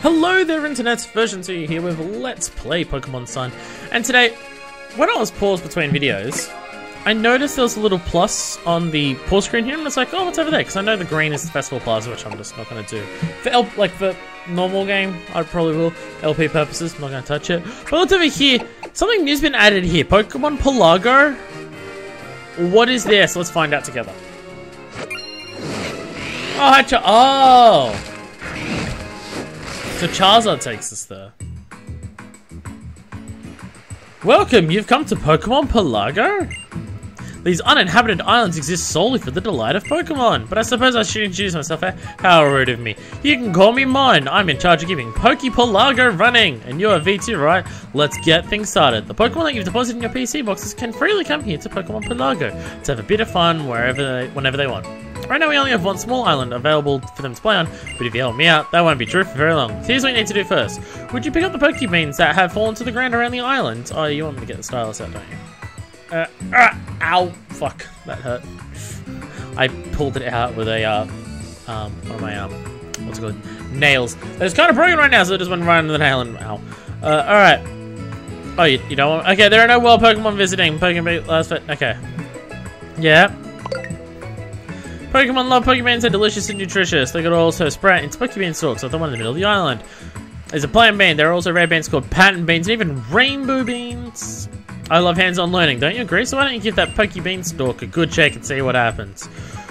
Hello there internet's version 2 here with Let's Play Pokemon Sun. And today, when I was paused between videos, I noticed there was a little plus on the pause screen here, and it's like, oh, what's over there? Because I know the green is the Festival Plaza, which I'm just not going to do. For normal game, I probably will. LP purposes, I'm not going to touch it. But look over here, something new's been added here. Pokemon Pelago? What is this? Let's find out together. Oh, so Charizard takes us there. Welcome, you've come to Pokemon Pelago? These uninhabited islands exist solely for the delight of Pokemon. But I suppose I should introduce myself, eh? How rude of me. You can call me mine. I'm in charge of keeping Pelago running. And you're a V2, right? Let's get things started. The Pokemon that you've deposited in your PC boxes can freely come here to Pokemon Pelago to have a bit of fun whenever they want. Right now we only have one small island available for them to play on, but if you help me out, that won't be true for very long. So here's what you need to do first. Would you pick up the Pokebeans that have fallen to the ground around the island? Oh, you want me to get the stylus out, don't you? Ow! Fuck, that hurt. I pulled it out with a, one of my, what's it called? Nails. It's kind of broken right now, so it just went right into the nail and, ow. Alright. Oh, you don't want, okay, there are no wild Pokemon visiting. Okay. Yeah. Pokemon love Pokebeans are delicious and nutritious. They could also sprout into Pokebean stalks like the one in the middle of the island. There's a plant bean. There are also rare beans called pattern beans and even rainbow beans. I love hands-on learning, don't you agree? So why don't you give that Pokebean stalk a good check and see what happens?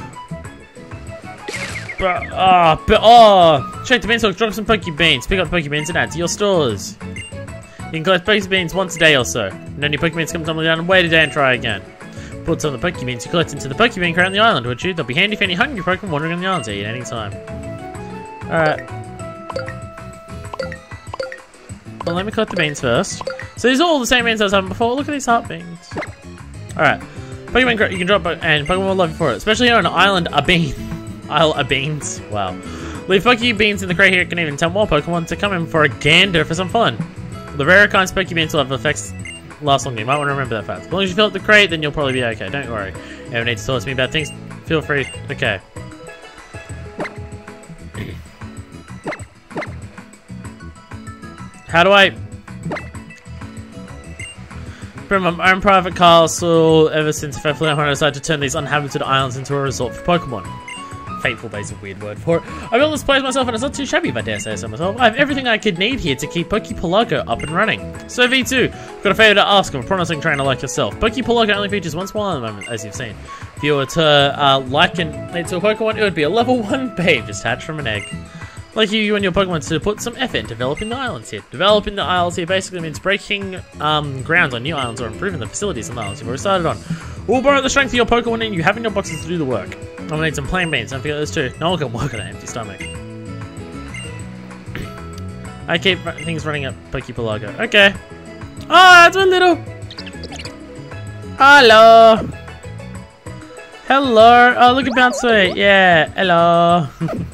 Check the beanstalk, drop some Pokebeans. Pick up Pokebeans and add to your stores. You can collect Pokebeans once a day or so. And then your Pokebeans come tumbling down and wait a day and try again. Put some of the Pokebeans you collect into the Pokebean crate on the island, would you? They'll be handy for any hungry Pokemon wandering on the island to eat at any time. Alright. Well, let me collect the beans first. So these are all the same beans I was having before. Look at these heart beans. Alright. Pokemon crate you can drop, and Pokemon will love you for it. Especially on an island, Isle of beans. Wow. Leave Pokebeans in the crate here. It can even tell more Pokemon to come in for a gander for some fun. The rarer kinds of Pokebeans will have effects last longer. You might want to remember that fact. As long as you fill up the crate, then you'll probably be okay. Don't worry. If you need to talk to me about things, feel free. Okay. How do I... From my own private castle ever since Fairfield when I decided to turn these uninhabited islands into a resort for Pokemon. Fateful Bay's a weird word for it. I built this place myself and it's not too shabby if I dare say so myself. I have everything I could need here to keep Pelago up and running. So V2, I've got a favour to ask of a promising trainer like yourself. Pelago only features one small island at the moment, as you've seen. If you were to liken it to a Pokemon, it would be a level 1 babe just hatched from an egg. Like you and your Pokemon to put some effort in developing the islands here. Developing the islands here basically means breaking grounds on new islands or improving the facilities on the islands you've already started on. We'll borrow the strength of your Pokemon and you have in your boxes to do the work. I'm gonna need some plain beans, don't forget those too. No one can work on an empty stomach. I keep things running at Pelago. Okay. Oh, that's one little... Hello. Hello. Oh, look at Bouncy. Yeah, hello.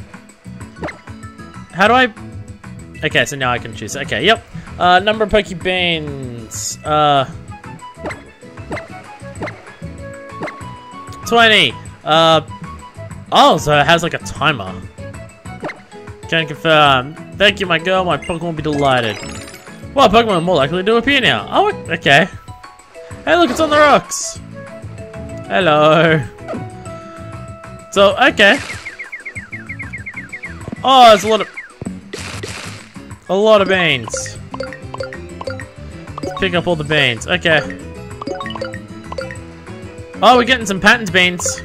How do I... Okay, so now I can choose. Okay, yep. Number of Pokebeans. 20. Oh, so it has like a timer. Can confirm. Thank you, my girl. My Pokemon will be delighted. Well, Pokemon are more likely to appear now. Oh, okay. Hey, look, it's on the rocks. Hello. So, okay. Oh, there's a lot of beans. Let's pick up all the beans. Okay. Oh, we're getting some patent beans.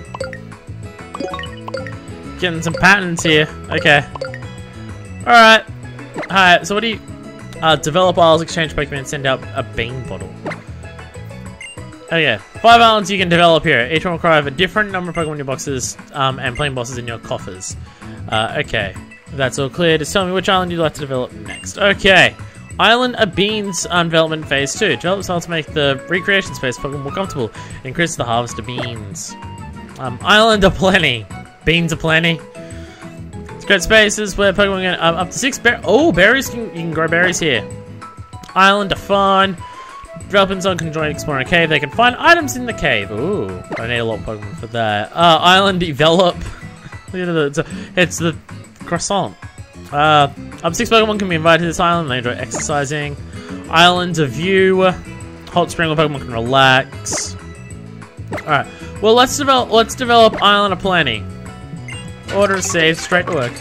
Getting some patents here. Okay. Alright. Alright, so what do you... develop isles, exchange Pokemon, send out a bean bottle. Okay. 5 islands you can develop here. Each one will require a different number of Pokemon in your boxes, and plain bosses in your coffers. Okay. That's all clear. Just tell me which island you'd like to develop next. Okay. Island of Beans development phase 2. Develop styles to make the recreation space Pokemon more comfortable. Increase the harvest of beans. Island of Plenty. Beans of Plenty. It's great spaces where Pokemon get up to 6 berries. Oh, berries. You can grow berries here. Island of Fun. Developing zone can join exploring a cave. They can find items in the cave. Ooh, I need a lot of Pokemon for that. Island Develop. Look at it's the croissant. Up 6 Pokemon can be invited to this island. They enjoy exercising. Islands of view. Hot spring where Pokemon can relax. Alright. Well, let's develop Island of Plenty. Order saved, straight to work.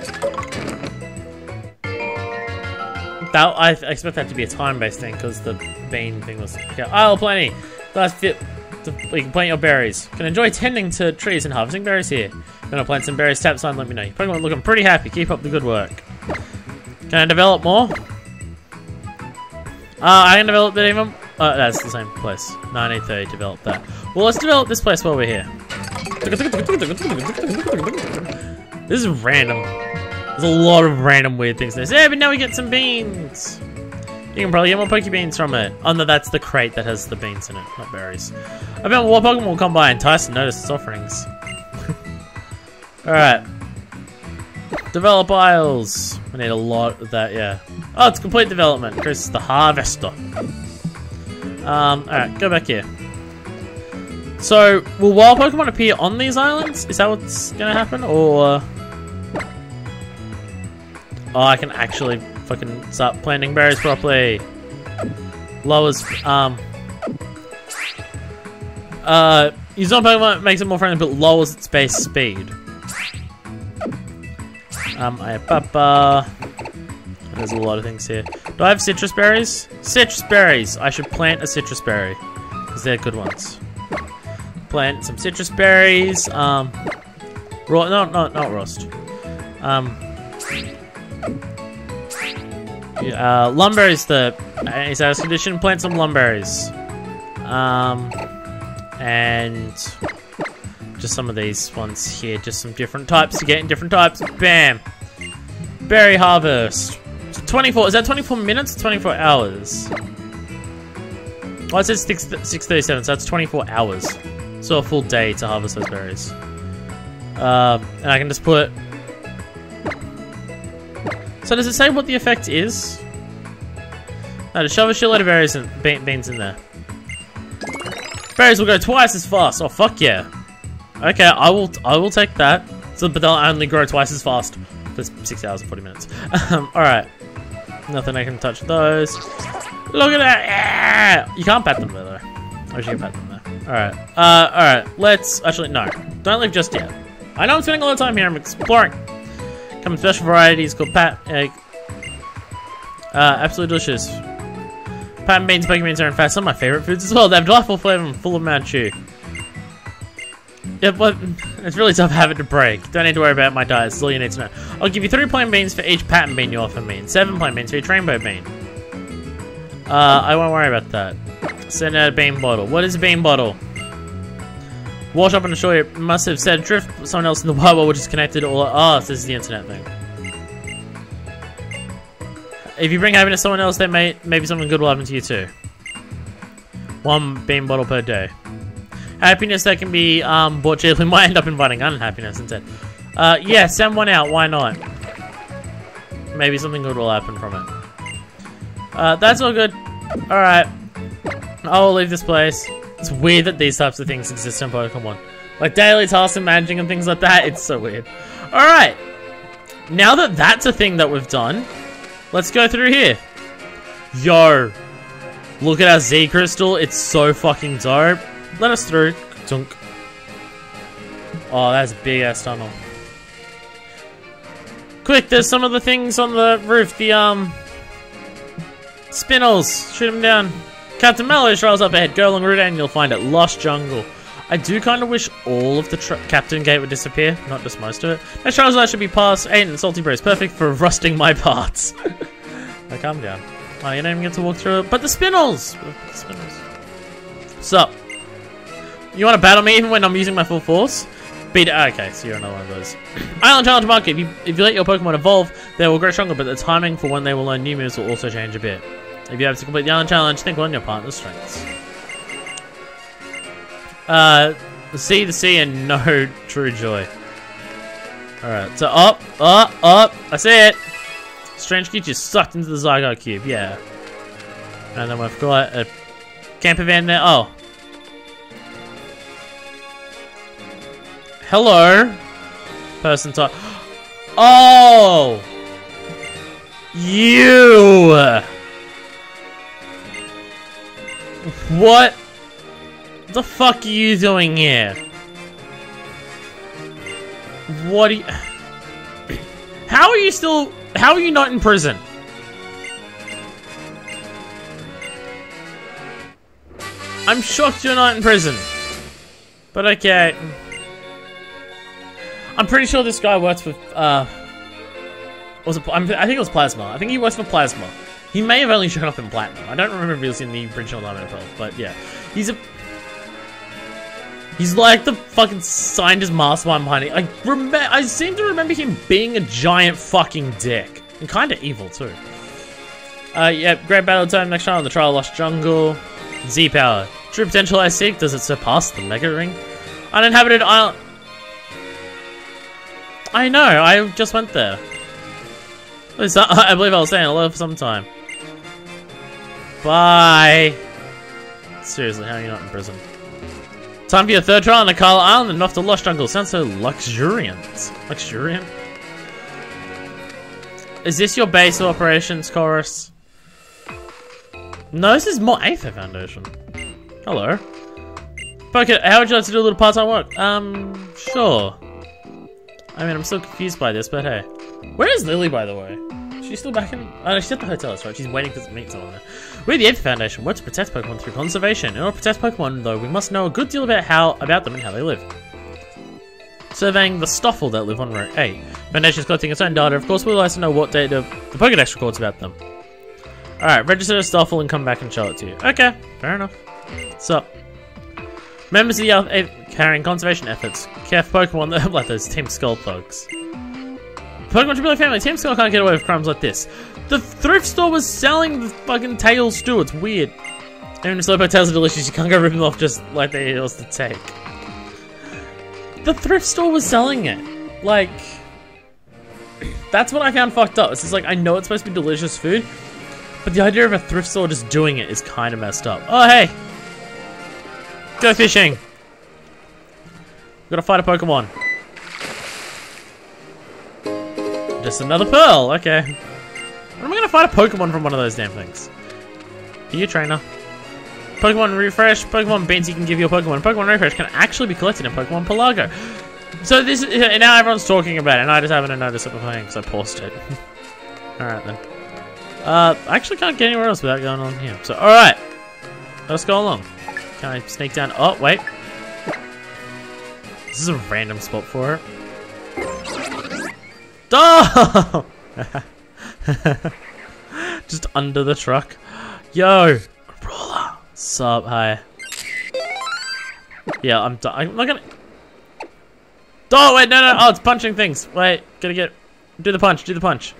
I expect that to be a time-based thing because the bean thing was. Okay, Isle of Plenty. That's fit. You can plant your berries. You can enjoy tending to trees and harvesting berries here. If you want to plant some berries, tap sign, let me know. Your Pokemon looking pretty happy. Keep up the good work. Can I develop more? I can develop it even. That's the same place. 1930 develop that. Well, let's develop this place while we're here. This is random. There's a lot of random weird things in this. Yeah, but now we get some beans. You can probably get more Pokebeans from it. Oh no, that's the crate that has the beans in it, not berries. I bet what Pokemon will come by and entice and notice its offerings. Alright. Develop isles. We need a lot of that, yeah. Oh, it's complete development. Chris is the harvester. Alright, go back here. So, will wild Pokemon appear on these islands? Is that what's gonna happen? Or... Oh, I can actually fucking start planting berries properly. Lowers, use on Pokemon makes it more friendly, but lowers its base speed. I have Papa. There's a lot of things here. Do I have citrus berries? Citrus berries! I should plant a citrus berry. Because they're good ones. Plant some citrus berries. Not roast. Lumberries, the anti-status condition. Plant some lumberries. And just some of these ones here. Just some different types to get in different types. Bam! Berry harvest. 24. Is that 24 minutes or 24 hours? Oh, it says 6:37, so that's 24 hours. So a full day to harvest those berries. And I can just put... So does it say what the effect is? No, just shove a shitload of berries and beans in there. Berries will go twice as fast. Oh fuck yeah! Okay, I will take that. So, but they'll only grow twice as fast for 6 hours and 40 minutes. All right, nothing I can touch those. Look at that! Yeah! You can't pat them though. I wish you could pat them though. All right, all right. Let's actually no. Don't leave just yet. I know I'm spending a lot of time here. I'm exploring. Come in special varieties called absolutely delicious. Pat and beans, Pokebeans are in fact some of my favorite foods as well. They have delightful flavor and full of Manchu. Yep, but it's really tough habit to break. Don't need to worry about my diet. It's all you need to know. I'll give you 3 plain beans for each pattern bean you offer me, and 7 plain beans for each rainbow bean. I won't worry about that. Send out a bean bottle. What is a bean bottle? Wash up on the shore. It must have set adrift someone else in the wild world which is connected all. Oh, this is the internet thing. If you bring happiness to someone else, then maybe something good will happen to you too. 1 bean bottle per day. Happiness that can be bought cheaply might end up inviting unhappiness instead. Yeah, send 1 out. Why not? Maybe something good will happen from it. That's all good. All right, I'll leave this place. It's weird that these types of things exist in Pokemon. Like daily tasks and managing and things like that. It's so weird. Alright. Now that that's a thing that we've done, let's go through here. Yo. Look at our Z crystal. It's so fucking dope. Let us through. Tunk. Oh, that's a big ass tunnel. Quick, there's some of the things on the roof. The, Spinels. Shoot them down. Captain Mallow rolls up ahead. Go along route and you'll find it. Lost Jungle. I do kind of wish all of the Captain Gate would disappear, not just most of it. Next Charizard should be past 8 and Salty Breeze. Perfect for rusting my parts. Now calm down. Oh, you don't even get to walk through it. But the Spinels! Sup? You want to battle me even when I'm using my full force? Beat it. Okay, so you're another one of those. Island Challenge Market. If you let your Pokemon evolve, they will grow stronger, but the timing for when they will learn new moves will also change a bit. If you have to complete the Island Challenge, think on your partner's strengths. The sea, and no true joy. Alright, so up. I see it. Strange creature sucked into the Zygarde Cube, yeah. And then we've got a camper van there. Oh. Hello. Person type. Oh! You! What the fuck are you doing here? What are you... How are you not in prison? I'm shocked you're not in prison. But okay. I'm pretty sure this guy works with, I think it was Plasma. I think he works for Plasma. He may have only shown up in Platinum. I don't remember if he was in the original Diamond and Pearl, but yeah. He's like the fucking scientist mastermind behind it. I seem to remember him being a giant fucking dick. And kinda evil too. Yeah, great battle time next round on the Trial of Lost Jungle. Z-Power. True potential I seek, does it surpass the Mega Ring? Uninhabited island. I know, I just went there. I believe I was saying hello for some time. Bye. Seriously, how are you not in prison? Time for your third trial on the Carl Island and off to Lost Jungle. Sounds so luxuriant. Luxuriant? Is this your base of operations, Chorus? No, this is more Aether Foundation. Hello. Pocket, how would you like to do a little part-time work? Sure. I mean, I'm still confused by this, but hey. Where is Lily, by the way? She's still back in... Oh, she's at the hotel, that's right. She's waiting to meet someone there. We're the Aether Foundation. Work to protect Pokemon through conservation. In order to protect Pokemon, though, we must know a good deal about them and how they live. Surveying the Stoffel that live on Route 8. Foundation is collecting its own data. Of course, we'd like to know what data the Pokédex records about them. Alright, register a Stoffel and come back and show it to you. Okay, fair enough. So, members of the carrying conservation efforts. Care for Pokemon that like those Team Skull thugs. Pokemon Jubilee family, Team Skull can't get away with crimes like this. The thrift store was selling the fucking tails too, it's weird. Even if Slowpoke tails are delicious, you can't go rip them off just like they're yours to take. The thrift store was selling it. Like, that's what I found fucked up. It's just like, I know it's supposed to be delicious food, but the idea of a thrift store just doing it is kind of messed up. Oh, hey! Go fishing! Gotta fight a Pokemon. Just another pearl, okay. When am I gonna fight a Pokemon from one of those damn things? Are you a trainer? Pokemon Refresh, Pokemon Beans you can give your Pokemon. Pokemon Refresh can actually be collected in Pokemon Pelago. So this is, now everyone's talking about it, and I just haven't noticed it beforehand because I paused it. Alright then. I actually can't get anywhere else without going on here. So, alright. Let's go along. Can I sneak down? Oh, wait. This is a random spot for it. Oh! Just under the truck. Yo! Brawler. Sup, hi. Yeah, I'm not gonna... Oh, wait, no. Oh, it's punching things. Wait, gotta do the punch, do the punch.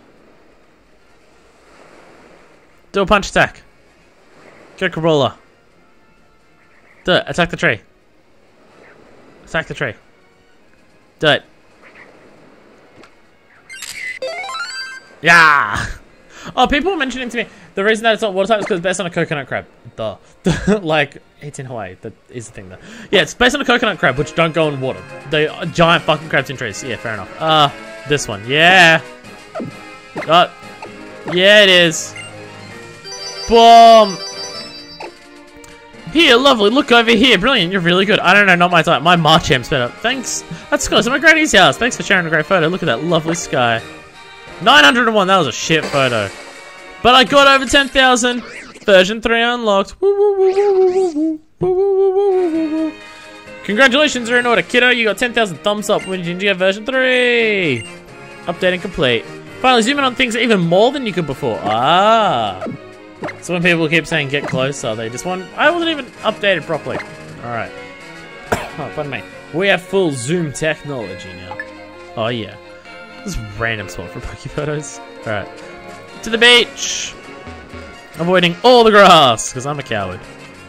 Do a punch attack. Go Corolla. Do it. Attack the tree. Attack the tree. Do it. Yeah! Oh, people were mentioning to me the reason that it's not water type is because it's based on a coconut crab. Duh. Like, it's in Hawaii. That is the thing, though. Yeah, it's based on a coconut crab, which don't go in water. They are giant fucking crabs in trees. Yeah, fair enough. This one. Yeah. Oh. Yeah, it is. Boom. Here, lovely. Look over here. Brilliant. You're really good. I don't know, not my type. My Marchamp's better. Thanks. That's close. I'm at Granny's house. Thanks for sharing a great photo. Look at that lovely sky. 901. That was a shit photo. But I got over 10,000. Version 3 unlocked. Woo, woo, woo, woo, woo, woo, woo, woo, woo, woo, woo. Congratulations, you're in order, kiddo. You got 10,000 thumbs up when you get version 3. Updating complete. Finally, zoom in on things even more than you could before. Ah. So when people keep saying get closer, they just want... I wasn't even updated properly. Alright. Oh, pardon me. We have full zoom technology now. Oh, yeah. This random spot for Poke photos. Alright. To the beach! Avoiding all the grass, because I'm a coward.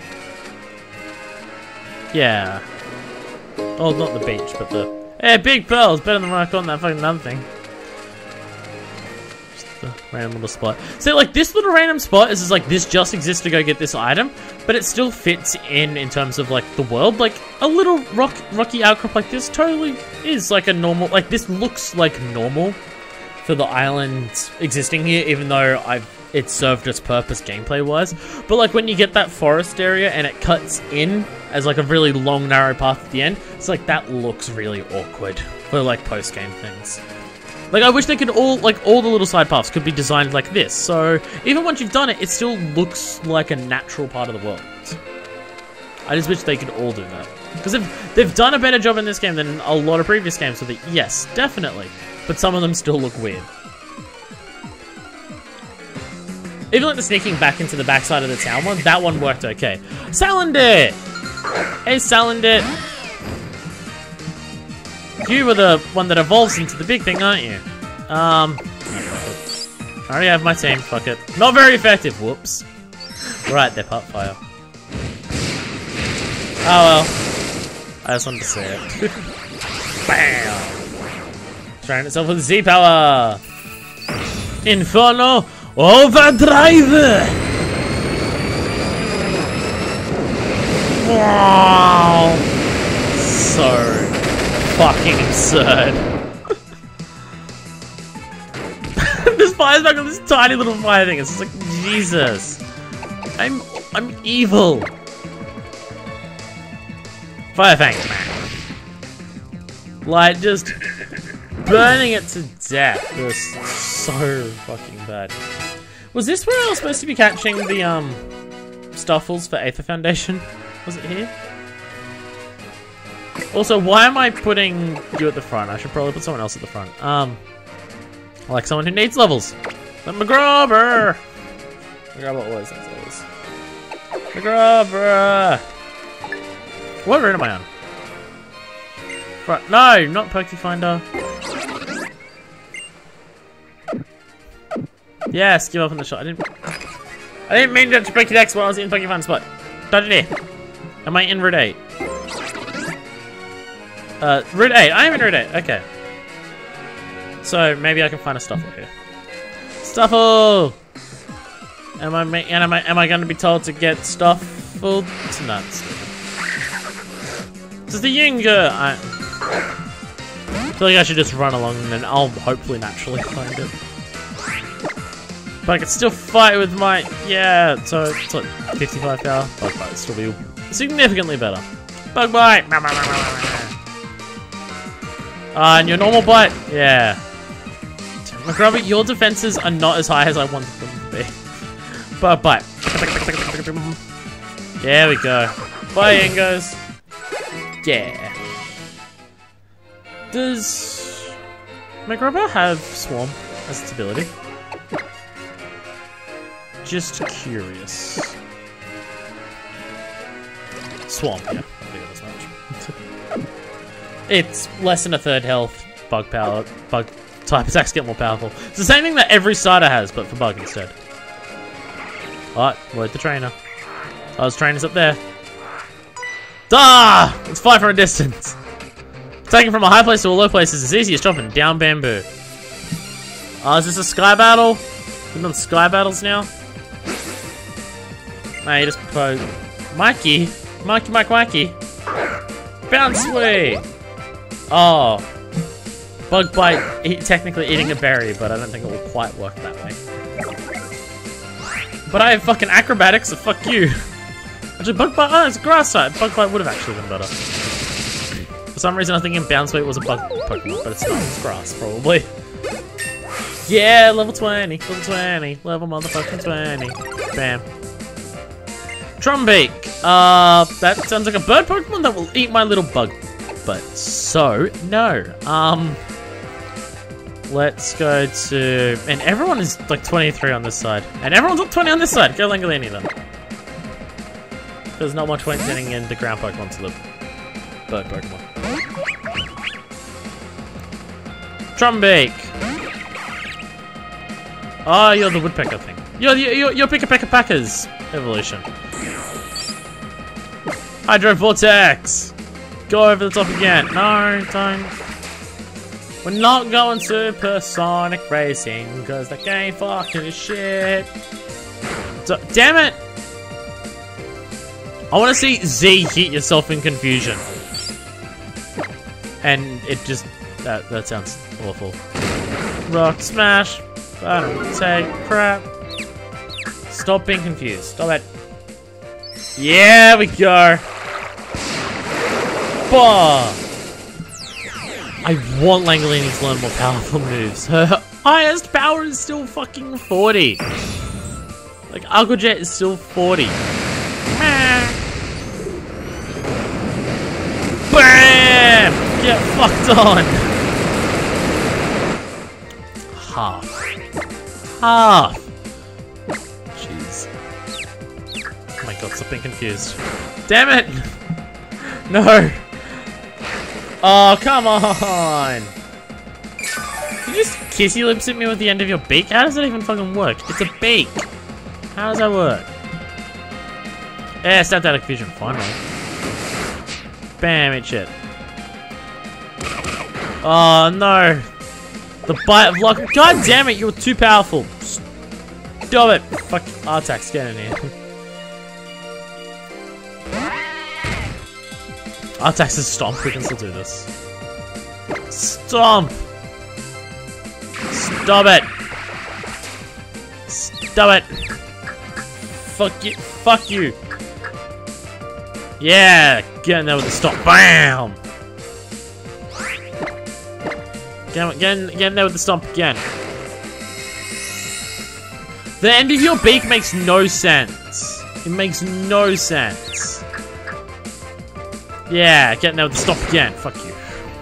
Yeah. Oh, not the beach, but the... Hey, big pearls! Better than when I caught in that fucking other thing. Just a random little spot. See, like, this little random spot is just like, this just exists to go get this item, but it still fits in terms of, like, the world. Like, a little rocky outcrop like this totally is, like, a normal... Like, this looks like normal. for the island existing here, even though it served its purpose gameplay-wise. But like when you get that forest area and it cuts in as like a really long, narrow path at the end, it's like that looks really awkward for like post-game things. Like I wish they could all the little side paths could be designed like this. So even once you've done it, it still looks like a natural part of the world. I just wish they could all do that. Because they've done a better job in this game than a lot of previous games with it. Yes, definitely. But some of them still look weird. Even like the sneaking back into the backside of the town one, that one worked okay. Salandit! Hey, Salandit! You were the one that evolves into the big thing, aren't you? I already have my team, fuck it. Not very effective, whoops. Right there, Pupfire. Oh well. I just wanted to say it. Bam! Trying itself with Z-Power! Inferno Overdrive! Wow! So fucking absurd. This fire's back on this tiny little fire thing. It's just like, Jesus. I'm evil. Fire Fangs, man. Like, just burning it to death. It was so fucking bad. Was this where I was supposed to be catching the, Stuffles for Aether Foundation? Was it here? Also, why am I putting you at the front? I should probably put someone else at the front. Like someone who needs levels. The McGrobber! McGrobber, what was that? McGrobber! What route am I on? Right, no, not Pokefinder. Yes, give up on the shot. I didn't mean to Pokédex while I was in Pokefind spot. Dodge it here. Am I in Route 8? Route 8. I am in Route 8. Okay. So maybe I can find a Stuffle here. Stuffle! Am I going to be told to get Stuffled? It's nuts. This is the Yinger! I feel like I should just run along and then I'll hopefully naturally find it. But I can still fight with my... Yeah, so it's like 55 power. Bug Bite will still be significantly better. Bug Bite! And your normal bite? Yeah. McGrubber, your defenses are not as high as I wanted them to be. Bug Bite. There we go. Bye, Ingos. Yeah. Does McGrubber have Swarm as its ability? Just curious. Swarm, yeah. I think it as much. It's less than a third health. Bug power. Bug type attacks get more powerful. It's the same thing that every starter has, but for bug instead. Alright, word the trainer. Oh, there's trainers up there. Ah! Let's fight from a distance. Taking from a high place to a low place is as easy as chopping down bamboo. Oh, is this a sky battle? We've done sky battles now? Nah, you just propose. Mikey? Mike Wacky. Bounce away! Oh. Bug Bite, technically eating a berry, but I don't think it will quite work that way. But I have fucking acrobatics, so fuck you. Actually, Bug Bite, oh, it's a grass type. Bug Bite would have actually been better. For some reason, I was thinking Bounce Weight was a bug Pokemon, but it's not. It's grass, probably. Yeah, level 20, level 20, level motherfucking 20. Bam. Trumbeak. That sounds like a bird Pokemon that will eat my little bug. But so, no. Let's go to... And everyone is like 23 on this side. And everyone's like 20 on this side. Go Langolini then. There's not much point sending in the ground Pokemon to the bird Pokemon. Trumbeak. Oh, you're the Woodpecker thing. You're Pick-a-Peck-a-Packer's evolution. Hydro Vortex! Go over the top again. No, don't. We're not going supersonic racing because that game fucking is shit. Damn it! I want to see Z hit yourself in confusion. And it just... That sounds awful. Rock smash. I don't take crap. Stop being confused. Stop it. Yeah, we go. Bah. I want Langolini to learn more powerful moves. Her highest power is still fucking 40. Like, Aqua Jet is still 40. BAM! Get fucked on. Half. Jeez. Oh my god, stop being confused. Damn it! No! Oh, come on! You just kissy lips at me with the end of your beak? How does that even fucking work? It's a beak! How does that work? Yeah, snapped out of confusion. Finally. Bam, eat shit. Oh no! The bite of luck. God damn it, you're too powerful. Stop it! Fuck, Artax, get in here. Artax's stomp, we can still do this. Stomp! Stop it! Stop it! Fuck you! Fuck you! Yeah! Get in there with the stomp. BAM! Get in there with the stomp again. The end of your beak makes no sense. It makes no sense. Yeah, get in there with the stomp again. Fuck you.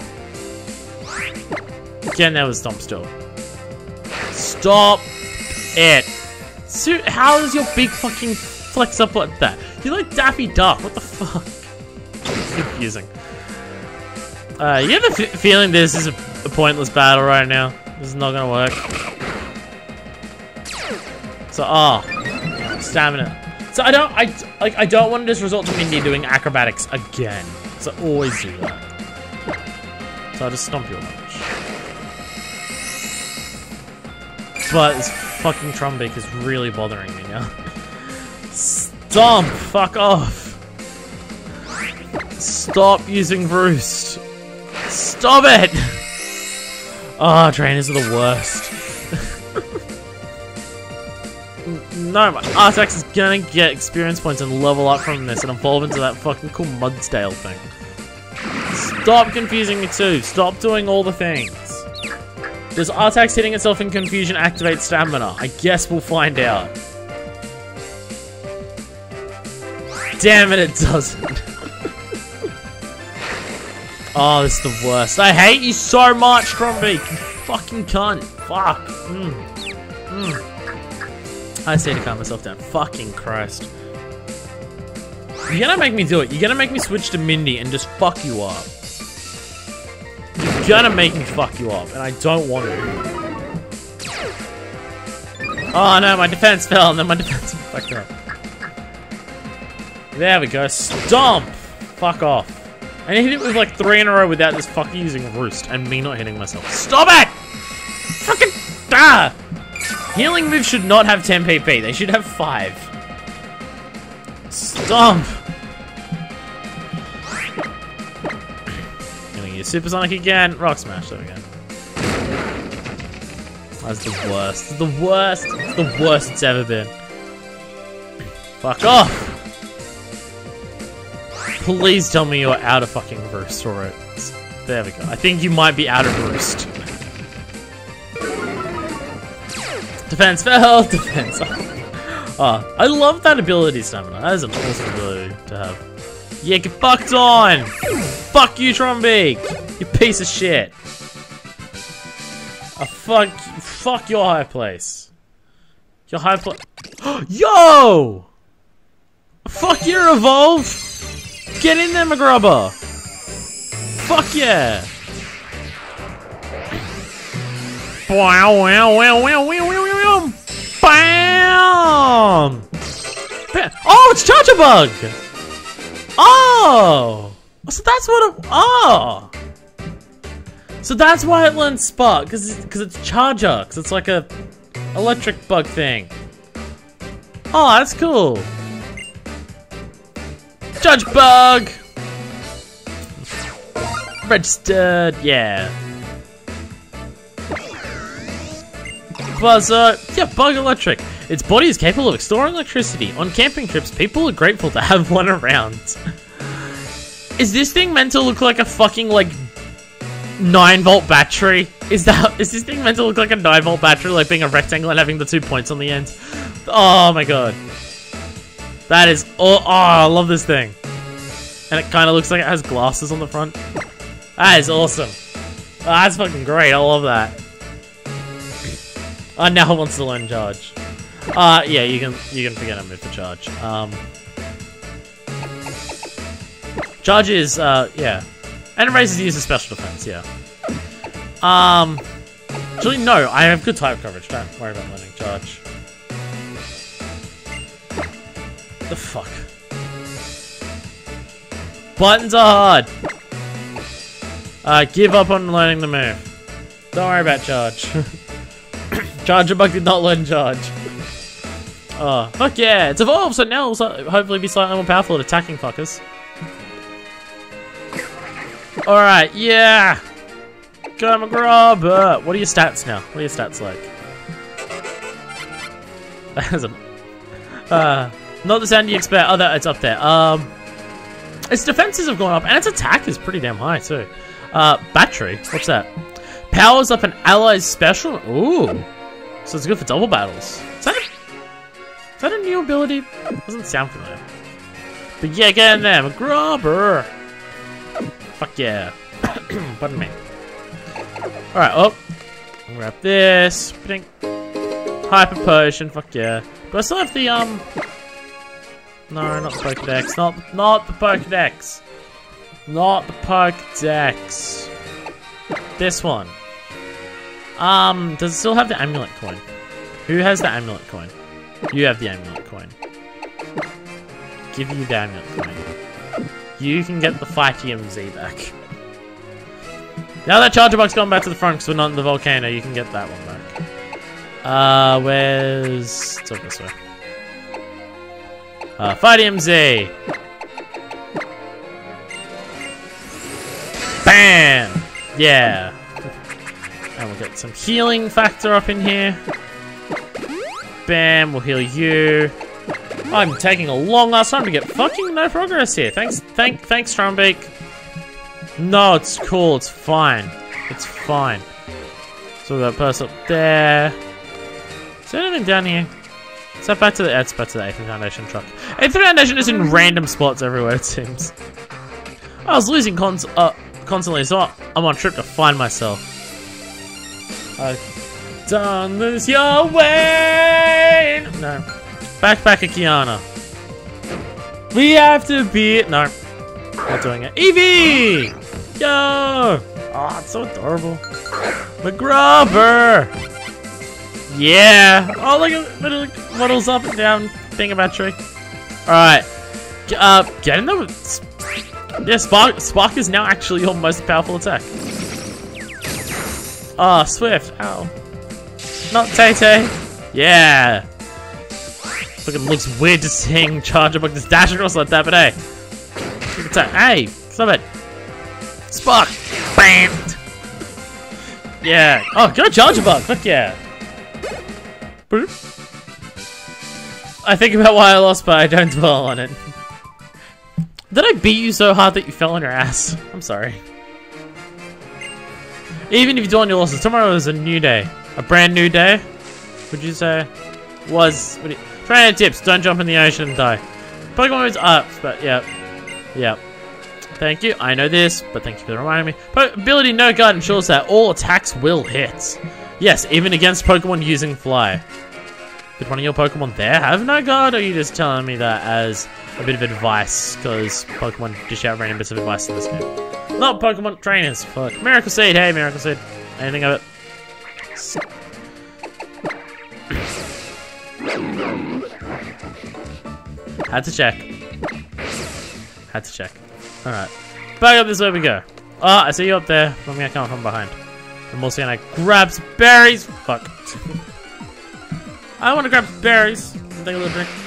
Get in there with the stomp still. Stop it. So, how does your beak fucking flex up like that? You're like Daffy Duck. What the fuck? It's confusing. You have the feeling this is a pointless battle right now. This is not gonna work. So, stamina. So I don't want this result to Mindy doing acrobatics again. So I always do that. So I'll just stomp you a bunch. But this fucking Trumbeak is really bothering me now. Stomp! Fuck off! Stop using Roost! Stop it! Oh, trainers are the worst. No, my Artax is gonna get experience points and level up from this and evolve into that fucking cool Mudsdale thing. Stop confusing me too. Stop doing all the things. Does Artax hitting itself in confusion activate stamina? I guess we'll find out. Damn it, it doesn't. Oh, this is the worst. I hate you so much, Trumbeak. You fucking cunt. Fuck. I just need to calm myself down. Fucking Christ. You're gonna make me do it. You're gonna make me switch to Mindy and just fuck you up. You're gonna make me fuck you up, and I don't want to. Oh no, my defense fell, and then my defense fucked up. There we go. Stomp! Fuck off. I hit it with like 3 in a row without this fucker using Roost and me not hitting myself. Stop it! Fucking ah! Healing moves should not have 10 PP. They should have 5. Stomp! Gonna use Supersonic again. Rock Smash. There we go. That's the worst. It's the worst. It's the worst it's ever been. Fuck off! Please tell me you're out of fucking Roost alright. There we go. I think you might be out of Roost. Defense fell! Defense. Oh, I love that ability stamina. That is an awesome ability to have. Yeah, get fucked on! Fuck you, Trumbeak! You piece of shit. Fuck your high place. Your high place. Yo! Fuck your evolve! Get in there, McGrubber! Fuck yeah! Wow, wow, wow, wow, wow, wow, wow, bam! Oh, it's Charjabug! Oh! So that's what it, oh! So that's why it learned Spark, because it's Charger, because it's like a electric bug thing. Oh, that's cool. Charjabug! Registered, yeah. buzzer. Yeah, bug electric. Its body is capable of storing electricity. On camping trips, people are grateful to have one around. Is this thing meant to look like a fucking, like, 9-volt battery? Is this thing meant to look like a 9-volt battery, like being a rectangle and having the 2 points on the end? Oh my god. That is... Oh, I love this thing. And it kind of looks like it has glasses on the front. That is awesome. Oh, that's fucking great. I love that. Oh, now it wants to learn charge. Yeah, you can forget a move for charge. Charge is, yeah. And it raises the user's special defense, yeah. Actually, no, I have good type coverage. Don't worry about learning charge. The fuck? Buttons are hard. Give up on learning the move. Don't worry about charge. Charjabug did not learn charge. Oh, fuck yeah, it's evolved, so now it'll hopefully be slightly more powerful at attacking fuckers. Alright, yeah! Come and grab! What are your stats now? What are your stats like? Not the sound you expect. Oh, it's up there. Its defenses have gone up, and its attack is pretty damn high, too. Battery. What's that? Powers up an ally's special. Ooh. So it's good for double battles. Is that a new ability? Doesn't sound familiar. But yeah, get in there, McGrubber. Fuck yeah. Pardon me. Alright, oh. I'll grab this. Hyper potion, fuck yeah. Do I still have the, No, not the Pokédex. Not the Pokédex. Not the Pokédex. This one. Does it still have the amulet coin? Who has the amulet coin? You have the amulet coin. Give you the amulet coin. You can get the Fighty MZ back. Now that Charjabug's gone back to the front because we're not in the volcano, you can get that one back. Where's... It's over this way. Fighty MZ! Bam! Yeah! And we'll get some healing factor up in here. Bam, we'll heal you. I'm taking a long ass time to get fucking no progress here. Thanks, Strombeak. No, it's cool, it's fine. It's fine. So we got a person up there. Is there anything down here? Is that back to the... It's back to the 8th Foundation truck. 8th Foundation is in random spots everywhere, it seems. I was losing constantly, so I'm on a trip to find myself. Don't lose your way! No. Backpacker Kiana. We have to beat... No. Not doing it. Eevee! Yo! Oh, it's so adorable. McGrubber! Yeah! Oh, look at little waddles up and down thing about tree. Alright. Get in there. Yeah, Spark is now actually your most powerful attack. Oh, Swift. Ow. Not Tay-Tay. Yeah. Fucking looks weird to seeing Charjabug just dash across like that, but hey. Hey, stop it. Spark. Bam. Yeah. Oh, go Charjabug. Fuck yeah. Boop. I think about why I lost, but I don't dwell on it. Did I beat you so hard that you fell on your ass? I'm sorry. Even if you dwell on your losses, tomorrow is a new day. A brand new day? Would you say? Training tips, don't jump in the ocean and die. Pokemon moves up, but yeah. Yeah. Thank you, I know this, but thank you for reminding me. Ability No Guard ensures that all attacks will hit. Yes, even against Pokemon using Fly. Did one of your Pokemon there have No Guard, or are you just telling me that as a bit of advice? Because Pokemon dish out random bits of advice in this game. Not Pokemon trainers, fuck. Miracle Seed, hey Miracle Seed. Anything of it? Had to check. Had to check. Alright. Back up this way we go. Oh, I see you up there. I'm gonna come from behind. I'm also gonna grab some berries. Fuck. I wanna grab some berries. Take a little drink.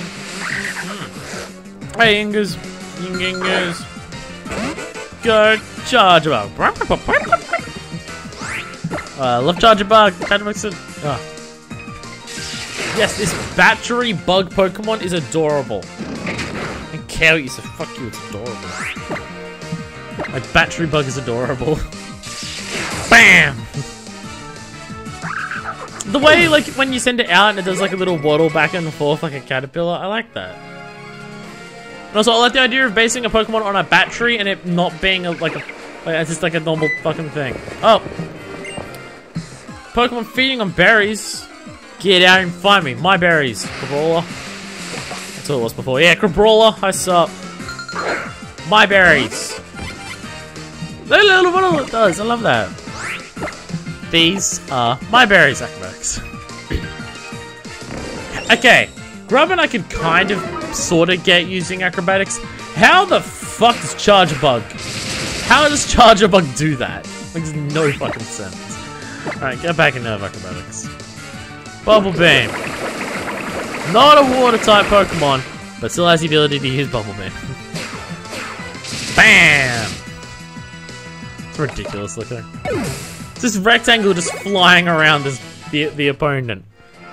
Hey, Ingas. Ingas. Go Charjabug. I love Charjabug. Oh. Yes, this battery bug Pokemon is adorable. I don't care what you say. Fuck you, it's adorable. My battery bug is adorable. Bam! The way, like, when you send it out and it does, like, a little waddle back and forth like a caterpillar, I like that. And also, I like the idea of basing a Pokemon on a battery and it not being, like, it's just, like, a normal fucking thing. Oh! Pokemon feeding on berries. Get out and find me. My berries. Crabrawler. That's what it was before. Yeah, Crabrawler. Hi, sup. My berries. Look at what it does. I love that. These are my berries, acrobatics. Okay, Grubbin I could kind of, sort of get using acrobatics. How the fuck does Charjabug? How does Charjabug do that? Makes no fucking sense. Alright, get back into acrobatics. Bubble Beam. Not a water type Pokemon, but still has the ability to use Bubble Beam. Bam! It's ridiculous looking. It's this rectangle just flying around as the opponent.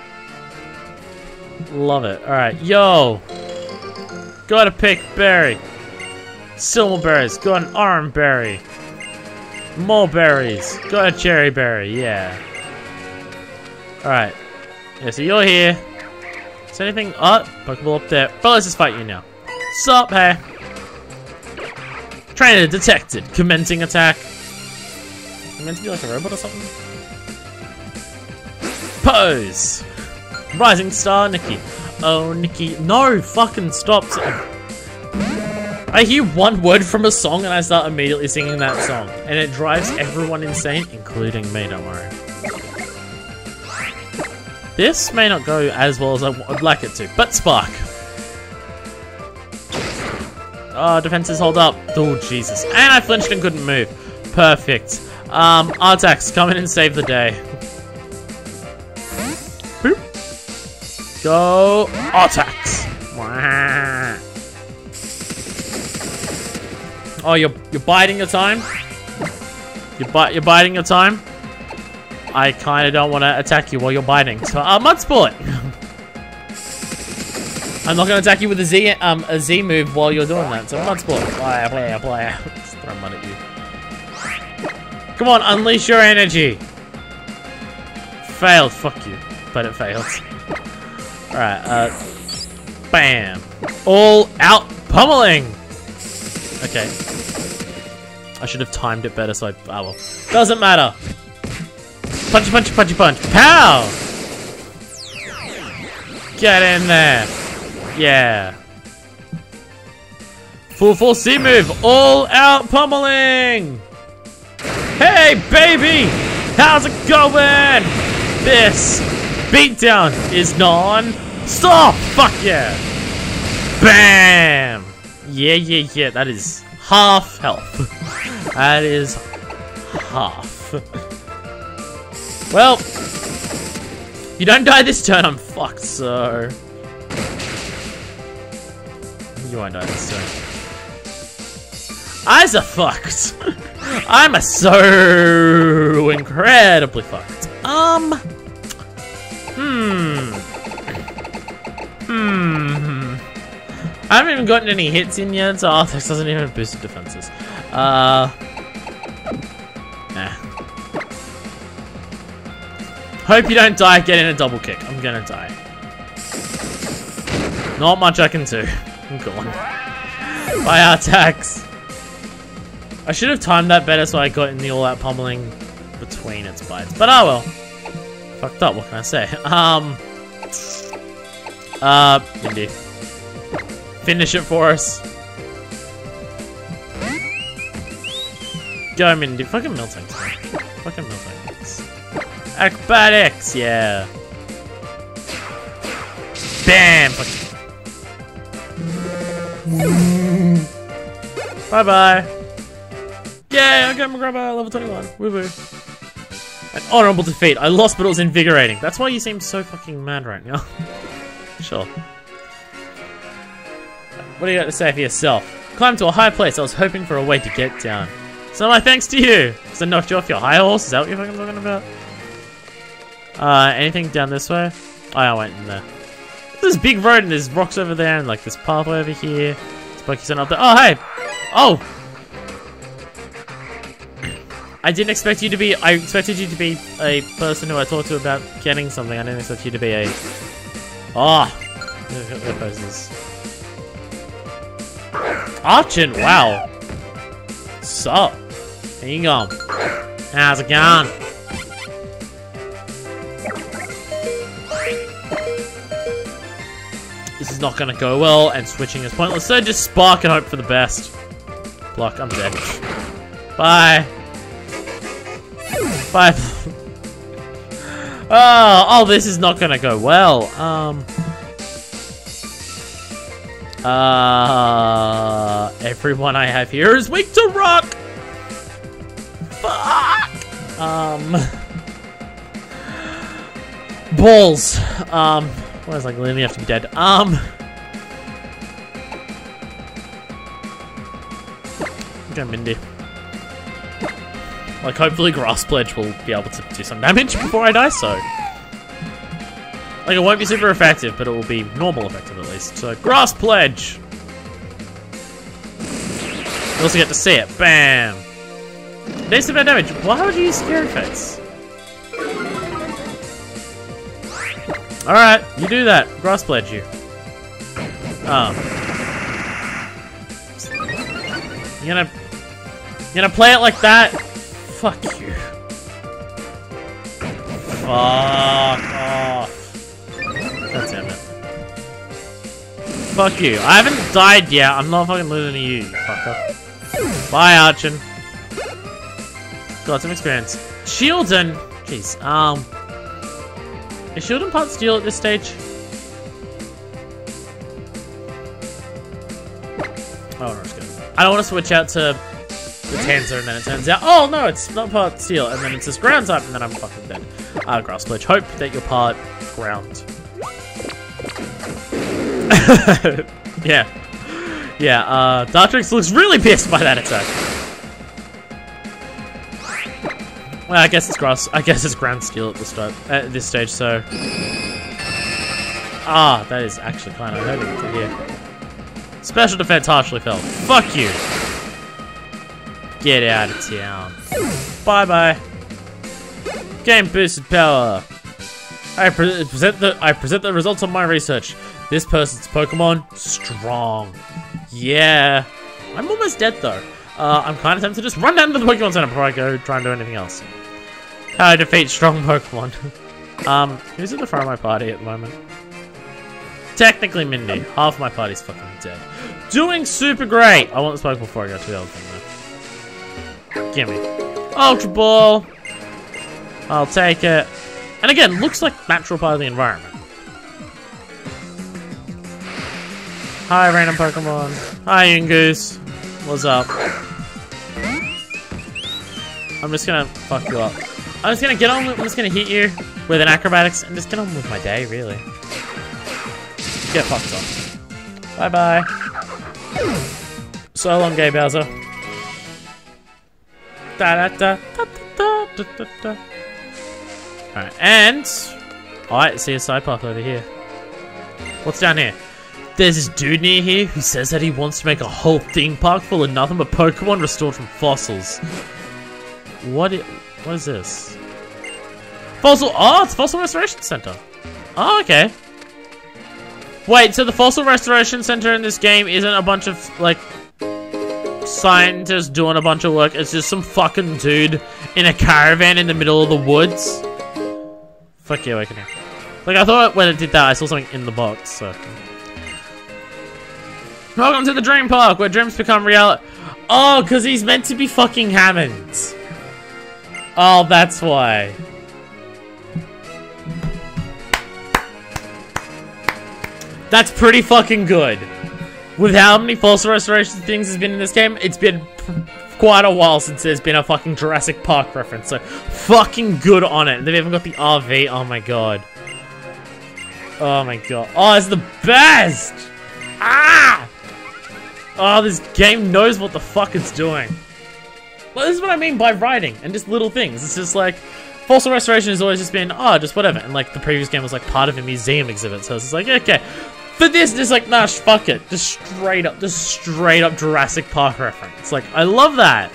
Love it. Alright, yo! Got a pick berry. Still more berries. Got an orange berry. More berries. Got a cherry berry, yeah. Alright. Yeah, so you're here. Is there anything? Oh, Pokeball up there. But let's just fight you now. Sup, hey. Trainer detected. Commencing attack. You meant to be like a robot or something? Pose! Rising Star Nikki. Oh, Nikki. No, fucking stop. I hear one word from a song and I start immediately singing that song. And it drives everyone insane, including me, don't worry. This may not go as well as I'd like it to, but Spark. Oh, defenses hold up. Oh, Jesus. And I flinched and couldn't move. Perfect. Artax, come in and save the day. Boop. Go, Artax. Oh, you're biding your time? You're biding your time? I kind of don't want to attack you while you're biting. So, Mud Sport! I'm not going to attack you with a Z move while you're doing that. So, Mud Sport. Play. Just throw mud at you. Come on, unleash your energy! Failed, fuck you. But it failed. Alright, bam. All out pummeling! Okay. I should have timed it better so I... Oh well. Doesn't matter! Punchy, punchy, punchy, punch. Pow! Get in there. Yeah. Full force C move. All out pummeling. Hey, baby. How's it going? This beatdown is non-stop. Fuck yeah. Bam. Yeah. That is half health. That is half. Well, you don't die this turn, I'm fucked, so... You won't die this turn. Eyes are fucked! I'm so incredibly fucked. I haven't even gotten any hits in yet, so Arthas doesn't even have boosted defenses. Nah. Hope you don't die getting a double kick. I'm gonna die. Not much I can do. I'm gone. By attacks. I should have timed that better so I got in the all-out pummeling between its bites. But oh well. Fucked up, what can I say? Mindy. Finish it for us. Go, Mindy. Fucking Miltank. Fucking Miltank. Acrobatics, yeah. Bam! Bye bye. Yay, I got my grabber level 21. Woo woo. An honorable defeat. I lost, but it was invigorating. That's why you seem so fucking mad right now. Sure. What do you got to say for yourself? Climbed to a high place. I was hoping for a way to get down. So my thanks to you. Because I knocked you off your high horse. Is that what you're fucking talking about? Anything down this way? I went in there. There's this big road and there's rocks over there and like this pathway over here. This Poké Center up there. Oh, hey! Oh! I didn't expect you to be. I expected you to be a person who I talked to about getting something. I didn't expect you to be a. Oh! What poses? Archon! Wow! Sup? How you going? How's it going? This is not gonna go well, and switching is pointless, so just spark and hope for the best. Block, I'm dead. Bye! Bye! Oh, this is not gonna go well. Everyone I have here is weak to rock! Fuck! Balls. What is like literally have to be dead? Okay, Mindy. Like, hopefully Grass Pledge will be able to do some damage before I die, so. Like, it won't be super effective, but it will be normal effective at least. So, Grass Pledge! You also get to see it. Bam! Decent amount of damage. Why would you use Scary Face? Alright, you do that. Grass Pledge you. You're gonna play it like that? Fuck you. Fuck off. God damn it. Fuck you. I haven't died yet. I'm not fucking losing to you, you fucker. Bye, Archon. Got some experience. Shieldon! Jeez, is Shieldon part steel at this stage? Oh, no, it's good. I don't want to switch out to the Tanzer and then it turns out, oh no, it's not part steel, and then it's this ground type, and then I'm fucking dead. Grass Pledge. Hope that you're part ground. Yeah. Yeah, Dartrix looks really pissed by that attack. Well, I guess it's grass. I guess it's ground steel at the start, at this stage. So, that is actually kind of hurting to hear. Special defense harshly fell. Fuck you. Get out of town. Bye bye. Game boosted power. I present the results of my research. This person's Pokemon strong. Yeah. I'm almost dead though. I'm kind of tempted to just run down to the Pokemon Center before I go try and do anything else. How I defeat strong Pokemon. Who's at the front of my party at the moment? Technically Mindy. Half my party's fucking dead. Doing super great! I want this Pokemon before I go to the other thing though. Gimme. Ultra Ball! I'll take it. And again, looks like natural part of the environment. Hi random Pokemon. Hi Yungoos. What's up? I'm just gonna fuck you up. I'm just gonna get on with, I'm just gonna hit you with an acrobatics and just get on with my day, really. Get fucked up. Bye bye. So long, Gay Bowser. Da da da da da da da da. Alright, and I see a side path over here. What's down here? There's this dude near here who says that he wants to make a whole theme park full of nothing but Pokemon restored from fossils. What is this? Fossil. Oh, it's Fossil Restoration Center. Oh, okay. Wait, so the Fossil Restoration Center in this game isn't a bunch of, like, scientists doing a bunch of work. It's just some fucking dude in a caravan in the middle of the woods. Fuck yeah, wake up. Like, I thought when it did that, I saw something in the box, so. Welcome to the Dream Park, where dreams become reality. Oh, because he's meant to be fucking Hammond. Oh, that's why. That's pretty fucking good. With how many Fossil Restoration things has been in this game, it's been quite a while since there's been a fucking Jurassic Park reference, so fucking good on it. They've even got the RV, oh my god. Oh my god. Oh, it's the best! Ah! Oh, this game knows what the fuck it's doing. Well, this is what I mean by writing, and just little things. It's just like, Fossil restoration has always just been, oh, just whatever. And like the previous game was like part of a museum exhibit, so it's just like, okay. For this, just like, nah, fuck it. Just straight up Jurassic Park reference. Like, I love that.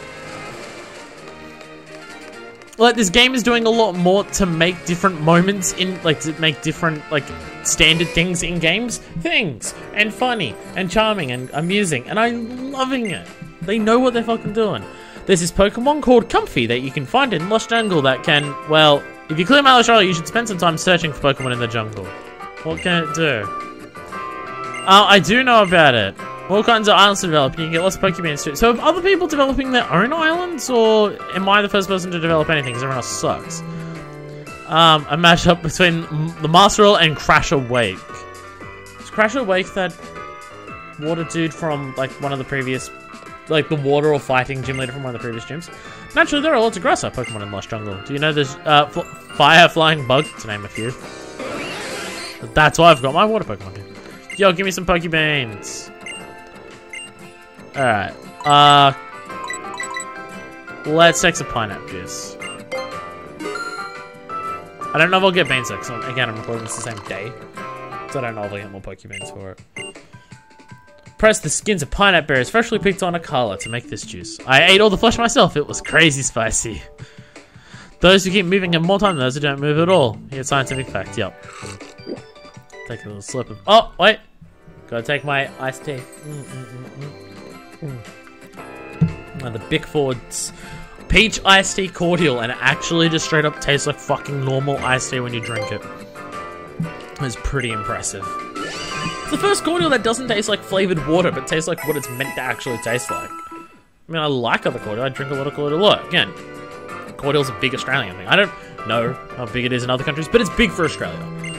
Like, this game is doing a lot more to make different moments in, like, to make different, like, standard things in games and funny and charming and amusing, and I'm loving it. They know what they're fucking doing. There's this Pokemon called Comfy that you can find in Lost Jungle that can, well, if you clear Mount Australia, you should spend some time searching for Pokemon in the jungle. What can it do? I do know about it. All kinds of islands to develop, you can get lots of Pokemon too. So are other people developing their own islands, or am I the first person to develop anything because everyone else sucks? A mashup between the Master Roll and Crasher Wake. Is Crasher Wake that water dude from, like, one of the previous, like, the water or fighting gym leader from one of the previous gyms? Naturally, there are lots of grass type Pokemon in Lost Jungle. Do you know there's fire flying bug, to name a few? That's why I've got my water Pokemon here. Yo, give me some Pokebeans. Alright, let's take some pineapple juice. I don't know if I'll get beans next. Again, I'm recording this the same day, so I don't know if I'll get more Pokebeans for it. Press the skins of pineapple berries freshly picked on a collar to make this juice. I ate all the flesh myself, it was crazy spicy. Those who keep moving have more time than those who don't move at all. Here's scientific fact, yep. Take a little slip of- oh, wait! Gotta take my iced tea. The Bickford's peach iced tea cordial, and it actually just straight up tastes like fucking normal iced tea when you drink it. It's pretty impressive. It's the first cordial that doesn't taste like flavored water, but tastes like what it's meant to actually taste like. I mean, I like other cordial. I drink a lot of cordial. Look, again, cordial's a big Australian thing. I don't know how big it is in other countries, but it's big for Australia.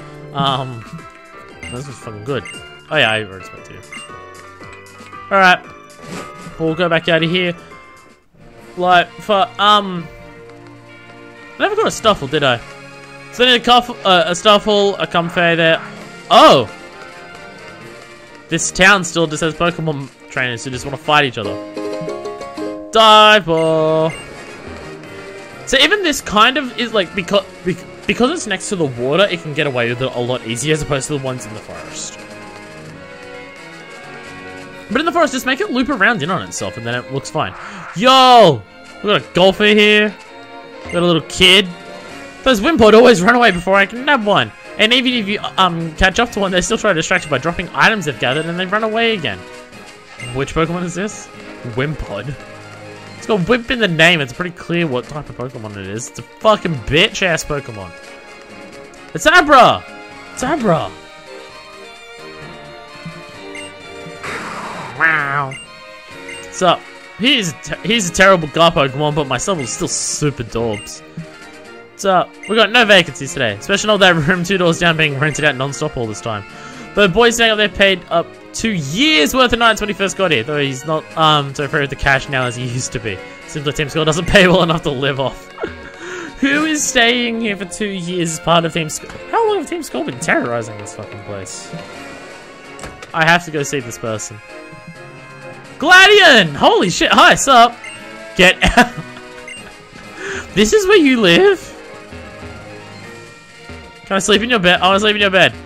This is fucking good. Oh yeah, I already spoke to you. Alright. We'll go back out of here. Like, for, I never got a Stuffle, did I? So I need a Stuffle, a Comfey there. Oh! This town still just has Pokemon trainers who just want to fight each other. Dive Ball! So even this kind of is like, because it's next to the water, it can get away with it a lot easier as opposed to the ones in the forest. But in the forest, just make it loop around in on itself and then it looks fine. Yo! We got a golfer here. We got a little kid. Those Wimpod always run away before I can nab one. And even if you catch up to one, they still try to distract you by dropping items they've gathered and they run away again. Which Pokemon is this? Wimpod. It's got Wimp in the name. It's pretty clear what type of Pokemon it is. It's a fucking bitch-ass Pokemon. It's Abra! It's Abra! Wow. So, he's a terrible guy Pokemon, but my Stubble's still super dorbs. So, we got no vacancies today. Especially not that room 2 doors down being rented out non-stop all this time. The boys staying up there paid up 2 years worth of nights when he first got here, though he's not so free with the cash now as he used to be. Seems like Team Skull doesn't pay well enough to live off. Who is staying here for 2 years as part of Team Skull? How long have Team Skull been terrorizing this fucking place? I have to go see this person. Gladion! Holy shit, hi, sup? Get out. This is where you live? Can I sleep in your bed? I want to sleep in your bed.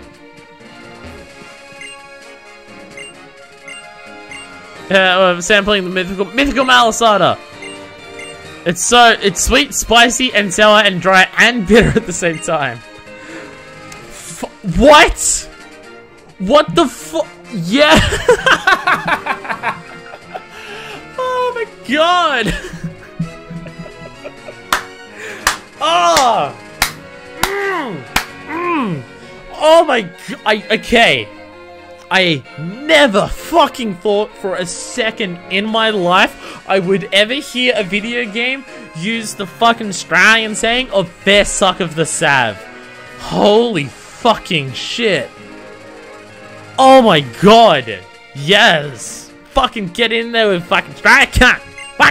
I'm sampling the mythical Malasada. It's sweet, spicy, and sour, and dry, and bitter at the same time. What? What the fuck? Yeah. Oh my god. Oh. Oh my god. Okay. I never fucking thought for a second in my life I would ever hear a video game use the fucking Australian saying of fair suck of the sav. Holy fucking shit. Oh my god. Yes. Fucking get in there with fucking Australian cunt.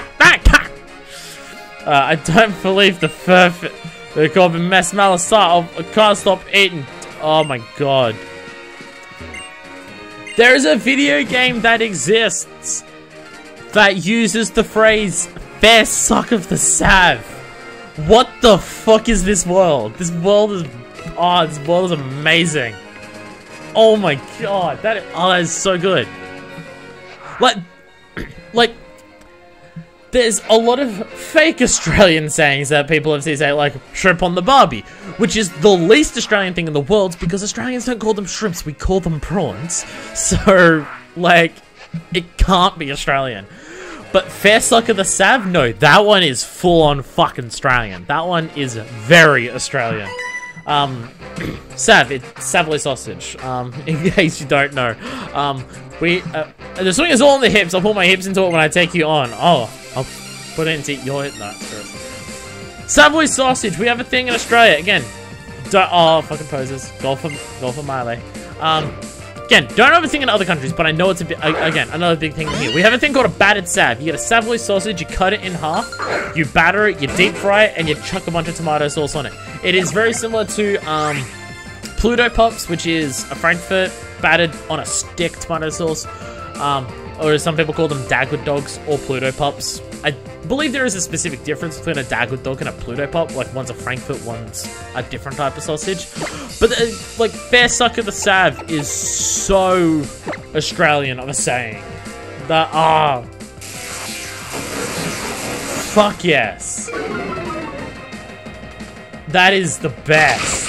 I don't believe the perfect. They call me mess malasat. I can't stop eating. Oh my god. There is a video game that exists that uses the phrase fair suck of the sav. What the fuck is this world? This world is... Oh, this world is amazing. Oh my god. That is so good. Like... There's a lot of fake Australian sayings that people have said, like shrimp on the barbie, which is the least Australian thing in the world because Australians don't call them shrimps, we call them prawns. So, like, it can't be Australian. But fair sucker the sav, no, that one is full on fucking Australian. That one is very Australian. Sav, it's Savoy sausage, in case you don't know. The swing is all on the hips. I'll pull my hips into it when I take you on. Oh, I'll put it into your hip. No, Savoy sausage. We have a thing in Australia. Again, fucking poses. Golf for Miley. Again, don't have a thing in other countries, but I know it's a bit, again, another big thing here. We have a thing called a battered sav. You get a Savoy sausage, you cut it in half, you batter it, you deep fry it, and you chuck a bunch of tomato sauce on it. It is very similar to Pluto Pops, which is a Frankfurt battered on a stick tomato sauce. Or as some people call them, Dagwood dogs or Pluto Pops. I believe there is a specific difference between a Dagwood dog and a Pluto Pop. Like, one's a Frankfurt, one's a different type of sausage. But, like, fair sucker the sav is so Australian of a saying. That, fuck yes. That is the best.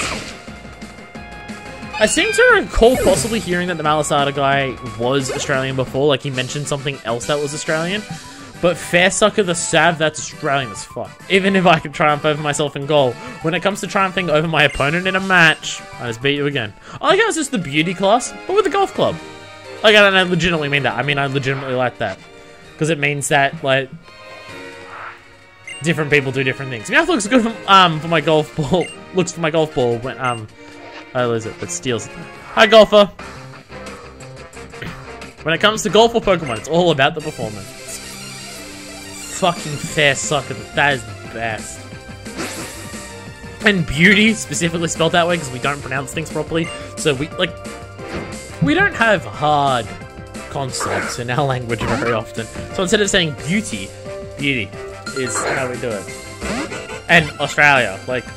I seem to recall possibly hearing that the Malasada guy was Australian before, like he mentioned something else that was Australian. But fair sucker the sav, that's Australian as fuck. Even if I could triumph over myself in goal, when it comes to triumphing over my opponent in a match, I just beat you again. I like how it's just the beauty class, but with a golf club. Like, and I legitimately mean that. I mean, I legitimately like that. Because it means that, like, different people do different things. Meowth looks good for my golf ball. Looks for my golf ball when, I lose it, but steals it. Hi, golfer. When it comes to golf or Pokemon, it's all about the performance. Fucking fair sucker. That is the best. And beauty, specifically spelled that way because we don't pronounce things properly. So we don't have hard consonants in our language very often. So instead of saying beauty is how we do it. And Australia,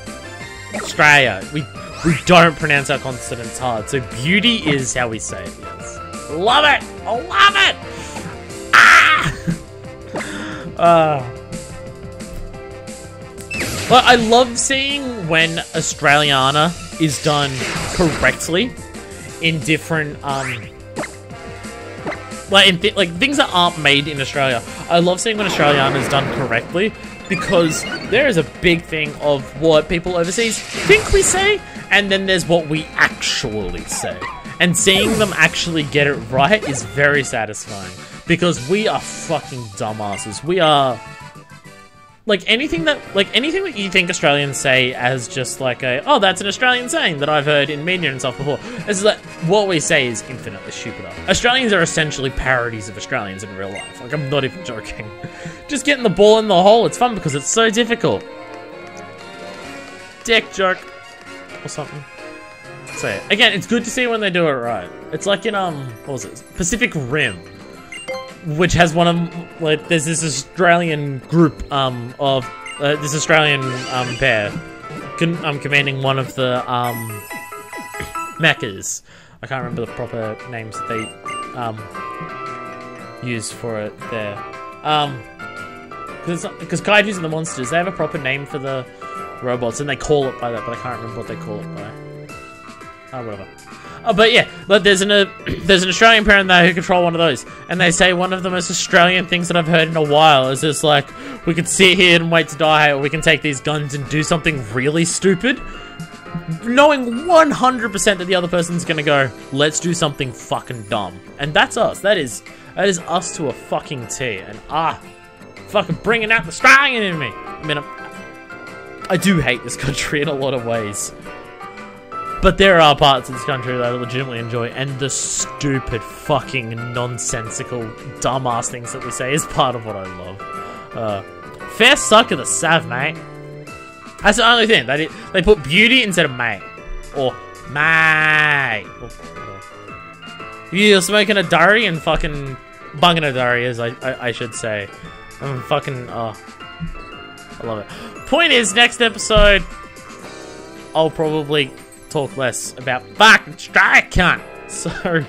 we don't pronounce our consonants hard, so beauty is how we say it, yes. Love it! I love it! Well, I love seeing when Australiana is done correctly in different, things that aren't made in Australia. I love seeing when Australiana is done correctly, because there is a big thing of what people overseas think we say, and then there's what we actually say. And seeing them actually get it right is very satisfying. Because we are fucking dumbasses. We are... anything that you think Australians say as just like oh, that's an Australian saying that I've heard in media and stuff before. It's that what we say is infinitely stupider. Australians are essentially parodies of Australians in real life. Like, I'm not even joking. Just getting the ball in the hole, it's fun because it's so difficult. Dick joke. Or something. Say it. Again, it's good to see when they do it right. It's like in, what was it? Pacific Rim. Which has one of, there's this Australian group, this Australian, pair, commanding one of the, mechas. I can't remember the proper names that they, use for it there. Because kaijus and the monsters, they have a proper name for the robots, and they call it by that, but I can't remember what they call it by. Oh, whatever. Oh, but yeah, there's an Australian parent there who control one of those, and they say one of the most Australian things that I've heard in a while is just like, we could sit here and wait to die, or we can take these guns and do something really stupid, knowing 100% that the other person's gonna go, let's do something fucking dumb. And that's us. That is us to a fucking T. And fucking bringing out the Australian in me. I mean, I do hate this country in a lot of ways. But there are parts of this country that I legitimately enjoy, and the stupid, fucking, nonsensical, dumbass things that we say is part of what I love. Fair sucker the sav, mate. That's the only thing. They put beauty instead of mate. Or mate. You're smoking a durry and fucking bunging a durry, as I should say. I'm fucking, I love it. Point is, next episode, I'll probably talk less about fucking strike cunt. So,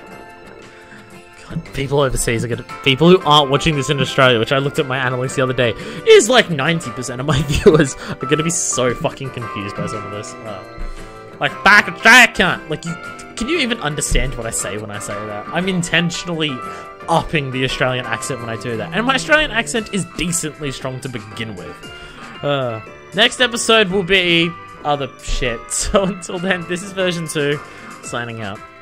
God, people overseas are gonna, people who aren't watching this in Australia, which I looked at my analytics the other day, is like 90% of my viewers are gonna be so fucking confused by some of this. Like, fucking strike cunt. Like, can you even understand what I say when I say that? I'm intentionally upping the Australian accent when I do that. And my Australian accent is decently strong to begin with. Next episode will be other shit. So until then, this is version 2, signing out.